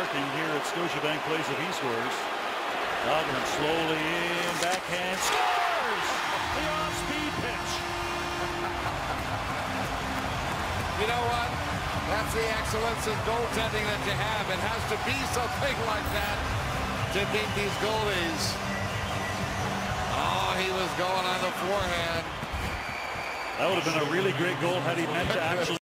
Larkin here at Scotiabank Place if he scores. Dogman slowly in, backhand, scores! The off-speed pitch. You know what? That's the excellence in goaltending that you have. It has to be something like that to beat these goalies. Oh, he was going on the forehand. That would have been a really great goal had he meant to actually